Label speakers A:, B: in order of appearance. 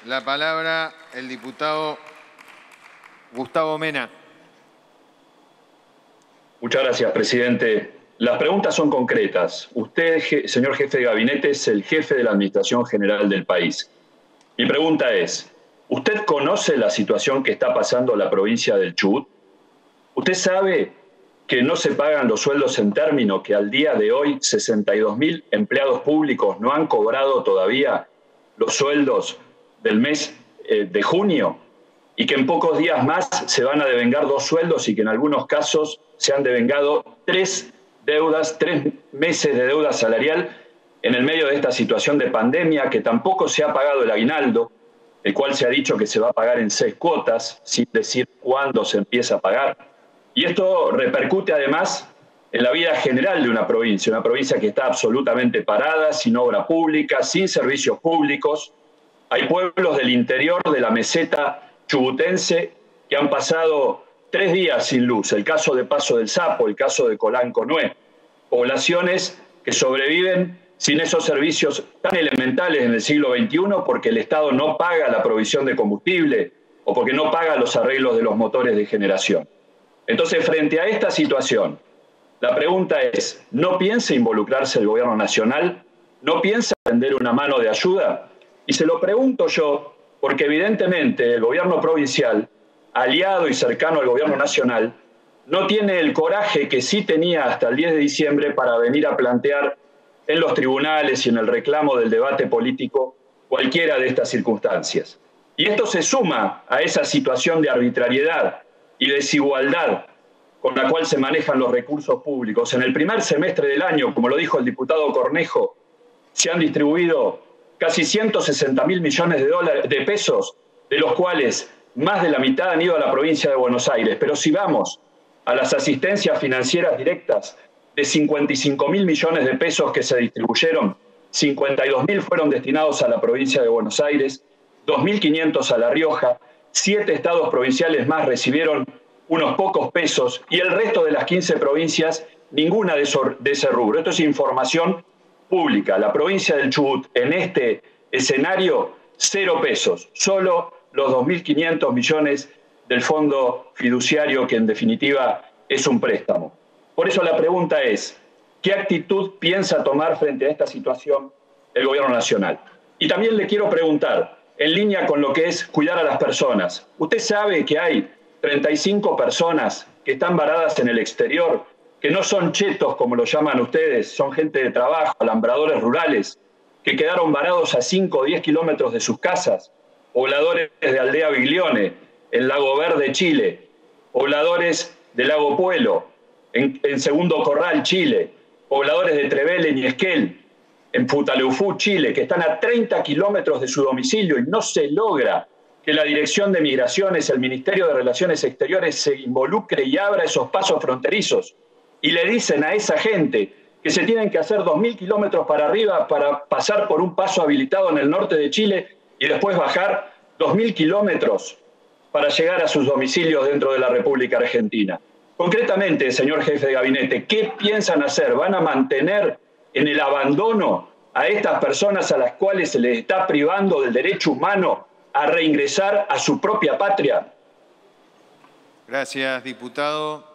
A: la palabra el diputado Gustavo Mena.
B: Muchas gracias, presidente. Las preguntas son concretas. Usted, señor jefe de gabinete, es el jefe de la Administración General del país. Mi pregunta es, ¿usted conoce la situación que está pasando la provincia del Chubut? ¿Usted sabe que no se pagan los sueldos en término, que al día de hoy 62.000 empleados públicos no han cobrado todavía los sueldos del mes de junio y que en pocos días más se van a devengar 2 sueldos y que en algunos casos se han devengado 3 meses de deuda salarial en el medio de esta situación de pandemia, que tampoco se ha pagado el aguinaldo, el cual se ha dicho que se va a pagar en 6 cuotas, sin decir cuándo se empieza a pagar? Y esto repercute además en la vida general de una provincia que está absolutamente parada, sin obra pública, sin servicios públicos. Hay pueblos del interior de la meseta chubutense que han pasado 3 días sin luz, el caso de Paso del Sapo, el caso de Colanco-Nué, poblaciones que sobreviven sin esos servicios tan elementales en el siglo XXI porque el Estado no paga la provisión de combustible o porque no paga los arreglos de los motores de generación. Entonces, frente a esta situación, la pregunta es, ¿no piensa involucrarse el gobierno nacional? ¿No piensa tender una mano de ayuda? Y se lo pregunto yo porque evidentemente el gobierno provincial, aliado y cercano al gobierno nacional, no tiene el coraje que sí tenía hasta el 10 de diciembre para venir a plantear en los tribunales y en el reclamo del debate político cualquiera de estas circunstancias. Y esto se suma a esa situación de arbitrariedad y desigualdad con la cual se manejan los recursos públicos. En el primer semestre del año, como lo dijo el diputado Cornejo, se han distribuido casi 160.000 millones de pesos, de los cuales más de la mitad han ido a la provincia de Buenos Aires. Pero si vamos a las asistencias financieras directas, de 55.000 millones de pesos que se distribuyeron, 52.000 fueron destinados a la provincia de Buenos Aires, 2.500 a La Rioja, 7 estados provinciales más recibieron unos pocos pesos y el resto de las 15 provincias ninguna de ese rubro. Esto es información pública. La provincia del Chubut en este escenario, 0 pesos, solo los 2.500 millones del fondo fiduciario que en definitiva es un préstamo. Por eso la pregunta es, ¿qué actitud piensa tomar frente a esta situación el gobierno nacional? Y también le quiero preguntar, en línea con lo que es cuidar a las personas, ¿usted sabe que hay 35 personas que están varadas en el exterior, que no son chetos como lo llaman ustedes, son gente de trabajo, alambradores rurales, que quedaron varados a 5 o 10 kilómetros de sus casas, pobladores de Aldea Biglione, en Lago Verde, Chile, pobladores de Lago Puelo, en Segundo Corral, Chile, pobladores de Trevelen y Esquel, en Futaleufú, Chile, que están a 30 kilómetros de su domicilio y no se logra que la Dirección de Migraciones, el Ministerio de Relaciones Exteriores se involucre y abra esos pasos fronterizos. Y le dicen a esa gente que se tienen que hacer 2.000 kilómetros para arriba para pasar por un paso habilitado en el norte de Chile y después bajar 2.000 kilómetros para llegar a sus domicilios dentro de la República Argentina. Concretamente, señor jefe de gabinete, ¿qué piensan hacer? ¿Van a mantener en el abandono a estas personas a las cuales se les está privando del derecho humano a reingresar a su propia patria?
A: Gracias, diputado.